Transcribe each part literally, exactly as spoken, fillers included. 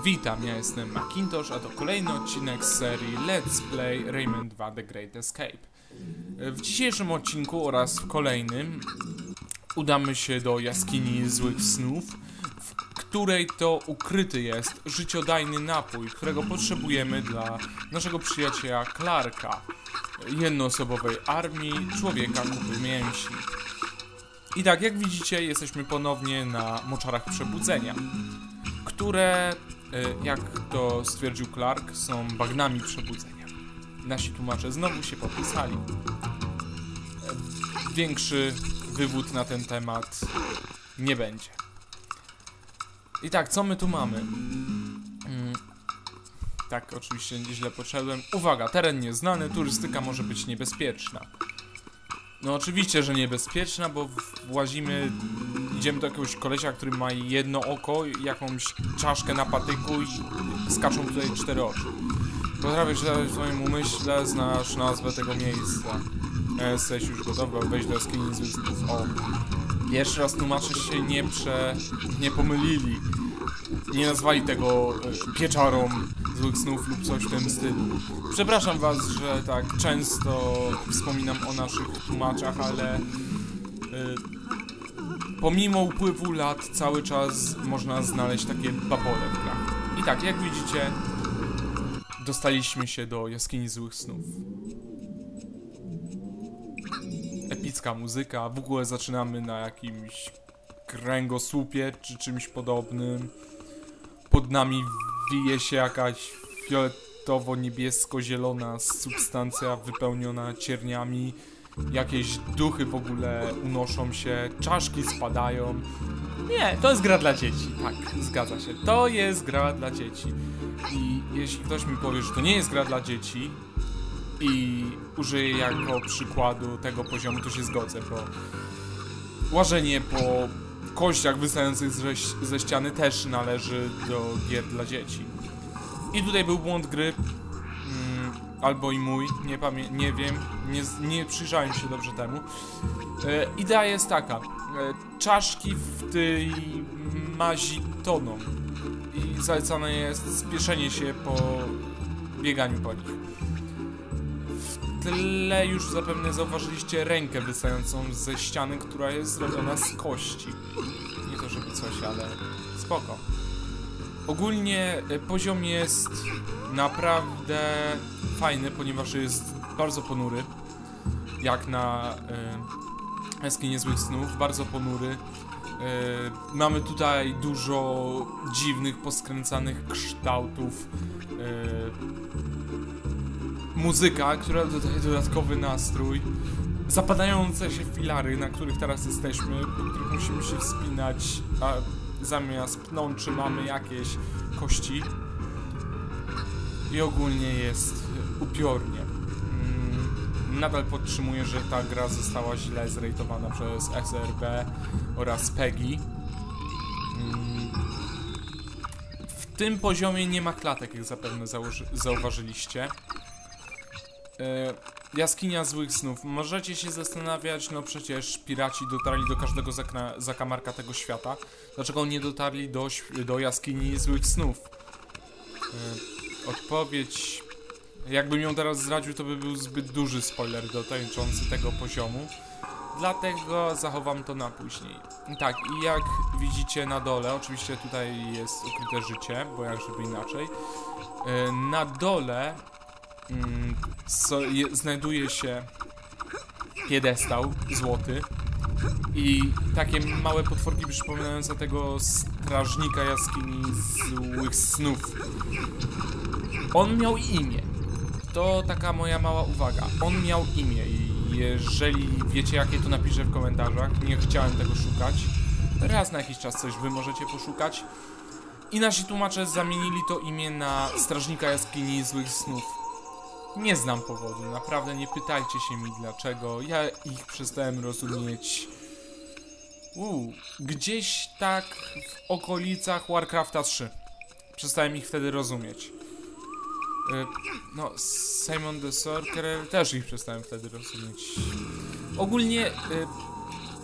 Witam, ja jestem Macintosh, a to kolejny odcinek z serii Let's Play Rayman dwa The Great Escape. W dzisiejszym odcinku oraz w kolejnym udamy się do jaskini złych snów, w której to ukryty jest życiodajny napój, którego potrzebujemy dla naszego przyjaciela Clarka, jednoosobowej armii człowieka kupy mięśni. I tak, jak widzicie, jesteśmy ponownie na moczarach przebudzenia, które, jak to stwierdził Clark, są bagnami przebudzenia. Nasi tłumacze znowu się podpisali. Większy wywód na ten temat nie będzie. I tak, co my tu mamy? Hmm. Tak, oczywiście źle poszedłem. Uwaga, teren nieznany, turystyka może być niebezpieczna. No oczywiście, że niebezpieczna, bo włazimy, idziemy do jakiegoś kolesia, który ma jedno oko, jakąś czaszkę na patyku i skaczą tutaj cztery oczy. Potrafię czytać w swoim umyśle, znasz nazwę tego miejsca. Jesteś już gotowy, aby wejść do jaskini złych snów. O, pierwszy raz tłumacze się nie prze... nie pomylili. Nie nazwali tego e, pieczarą złych snów lub coś w tym stylu. Przepraszam was, że tak często wspominam o naszych tłumaczach, ale e, pomimo upływu lat cały czas można znaleźć takie babole w grach. I tak, jak widzicie, dostaliśmy się do jaskini złych snów. Epicka muzyka, w ogóle zaczynamy na jakimś kręgosłupie czy czymś podobnym. Pod nami wije się jakaś fioletowo-niebiesko-zielona substancja wypełniona cierniami. Jakieś duchy w ogóle unoszą się, czaszki spadają. Nie, to jest gra dla dzieci. Tak, zgadza się. To jest gra dla dzieci. I jeśli ktoś mi powie, że to nie jest gra dla dzieci i użyję jako przykładu tego poziomu, to się zgodzę, bo łażenie po kościach wystających ze, ze ściany też należy do gier dla dzieci. I tutaj był błąd gry, mm, albo i mój, nie, pamię nie wiem, nie, nie przyjrzałem się dobrze temu. E, idea jest taka, e, czaszki w tej mazi toną i zalecane jest spieszenie się po bieganiu po nich. W tle już zapewne zauważyliście rękę wystającą ze ściany, która jest zrobiona z kości. Nie to żeby coś, ale spoko. Ogólnie poziom jest naprawdę fajny, ponieważ jest bardzo ponury. Jak na y, jaskinie złych snów, bardzo ponury. Y, mamy tutaj dużo dziwnych, poskręcanych kształtów. Y, Muzyka, która dodaje dodatkowy nastrój. Zapadające się filary, na których teraz jesteśmy, po których musimy się wspinać, a zamiast pnączy mamy jakieś kości. I ogólnie jest upiornie. Nadal podtrzymuję, że ta gra została źle zrejtowana przez S R B oraz PEGI. W tym poziomie nie ma klatek, jak zapewne zauważyliście. Jaskinia złych snów. Możecie się zastanawiać, no przecież piraci dotarli do każdego zakamarka tego świata. Dlaczego nie dotarli do, do jaskini złych snów? Odpowiedź, jakbym ją teraz zdradził, to by był zbyt duży spoiler dotyczący tego poziomu. Dlatego zachowam to na później. Tak, i jak widzicie na dole, oczywiście tutaj jest ukryte życie, bo jak żeby inaczej. Na dole Mm, so, je, znajduje się piedestał złoty i takie małe potworki przypominające tego strażnika jaskini złych snów. On miał imię. To taka moja mała uwaga. On miał imię i jeżeli wiecie jakie, to napiszę w komentarzach. Nie chciałem tego szukać. Raz na jakiś czas coś wy możecie poszukać. I nasi tłumacze zamienili to imię na strażnika jaskini złych snów. Nie znam powodu, naprawdę nie pytajcie się mi dlaczego, ja ich przestałem rozumieć. Uuu, gdzieś tak w okolicach Warcrafta trzy. Przestałem ich wtedy rozumieć. Yy, no, Simon the Sorcerer też ich przestałem wtedy rozumieć. Ogólnie yy,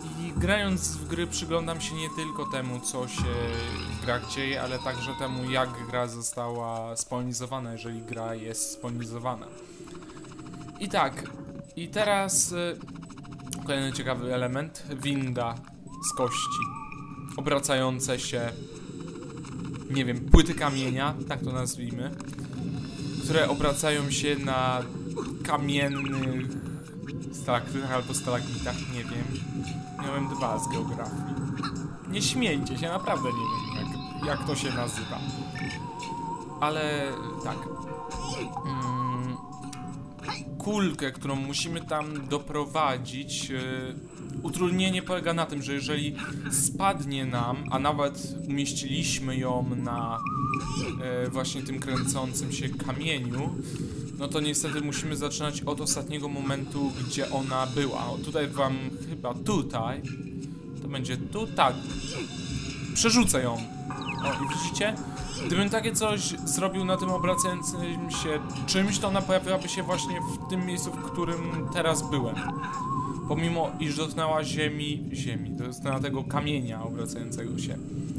I grając w gry przyglądam się nie tylko temu, co się w grach dzieje, ale także temu, jak gra została spolonizowana, jeżeli gra jest spolonizowana. I tak, i teraz y, kolejny ciekawy element, winda z kości, obracające się, nie wiem, płyty kamienia, tak to nazwijmy, które obracają się na kamiennych stalaktytach albo stalagmitach, nie wiem. Miałem dwa z geografii. Nie śmiejcie się, naprawdę nie wiem, jak, jak to się nazywa. Ale tak. Mm, kulkę, którą musimy tam doprowadzić, yy, utrudnienie polega na tym, że jeżeli spadnie nam, a nawet umieściliśmy ją na yy, właśnie tym kręcącym się kamieniu, no to niestety musimy zaczynać od ostatniego momentu, gdzie ona była. O, tutaj wam chyba tutaj. To będzie tu, tak. Przerzucę ją. O, i widzicie? Gdybym takie coś zrobił na tym obracającym się czymś, to ona pojawiłaby się właśnie w tym miejscu, w którym teraz byłem. Pomimo iż dotknęła ziemi, ziemi, dotknęła tego kamienia obracającego się.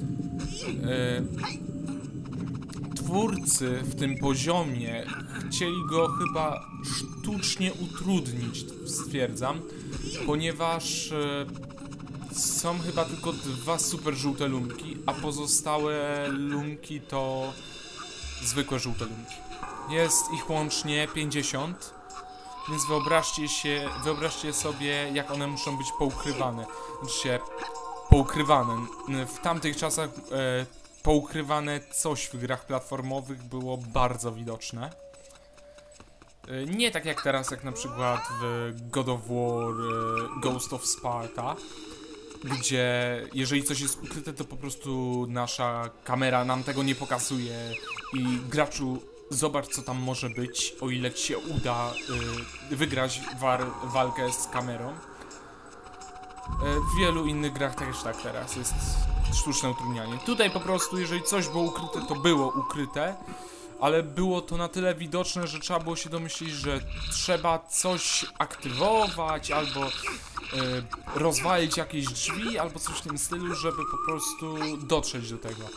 Yy, twórcy w tym poziomie chcieli go chyba sztucznie utrudnić, stwierdzam, ponieważ yy, są chyba tylko dwa super żółte lumki, a pozostałe lumki to zwykłe żółte lumki. Jest ich łącznie pięćdziesiąt, więc wyobraźcie się, wyobraźcie sobie, jak one muszą być poukrywane. Znaczy się, poukrywane. W tamtych czasach e, poukrywane coś w grach platformowych było bardzo widoczne. E, nie tak jak teraz, jak na przykład w God of War e, Ghost of Sparta, gdzie jeżeli coś jest ukryte, to po prostu nasza kamera nam tego nie pokazuje i graczu zobacz, co tam może być, o ile ci się uda y, wygrać war, walkę z kamerą. Y, w wielu innych grach też tak teraz jest sztuczne utrudnianie. Tutaj po prostu, jeżeli coś było ukryte, to było ukryte, ale było to na tyle widoczne, że trzeba było się domyślić, że trzeba coś aktywować, albo y, rozwalić jakieś drzwi, albo coś w tym stylu, żeby po prostu dotrzeć do tego.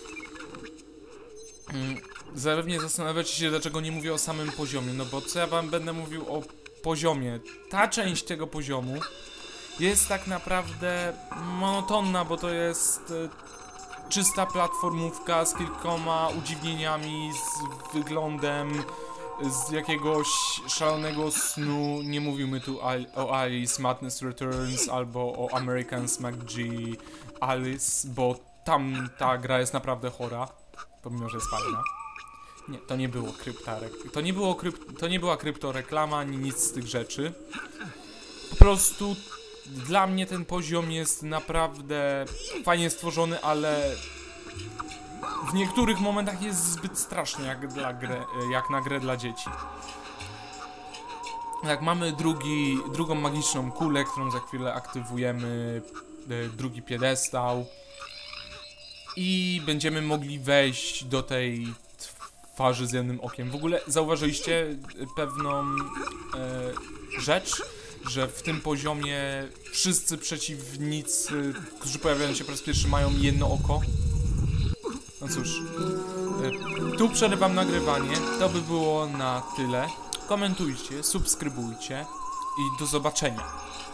Y, Zapewne zastanawiacie się, dlaczego nie mówię o samym poziomie, no bo co ja wam będę mówił o poziomie. Ta część tego poziomu jest tak naprawdę monotonna, bo to jest y, czysta platformówka z kilkoma udziwnieniami, z wyglądem z jakiegoś szalonego snu. Nie mówimy tu o Alice Madness Returns albo o American Smack G Alice, bo tam ta gra jest naprawdę chora, pomimo że jest fajna. Nie, to nie było kryptarek. To nie było kryp... to nie była kryptoreklama ani nic z tych rzeczy. Po prostu dla mnie ten poziom jest naprawdę fajnie stworzony, ale w niektórych momentach jest zbyt straszny jak, dla grę, jak na grę dla dzieci. Jak mamy drugi, drugą magiczną kulę, którą za chwilę aktywujemy, drugi piedestał i będziemy mogli wejść do tej twarzy z jednym okiem. W ogóle zauważyliście pewną e, rzecz, że w tym poziomie wszyscy przeciwnicy, którzy pojawiają się po raz pierwszy, mają jedno oko? No cóż, e, tu przerywam nagrywanie. To by było na tyle. Komentujcie, subskrybujcie i do zobaczenia.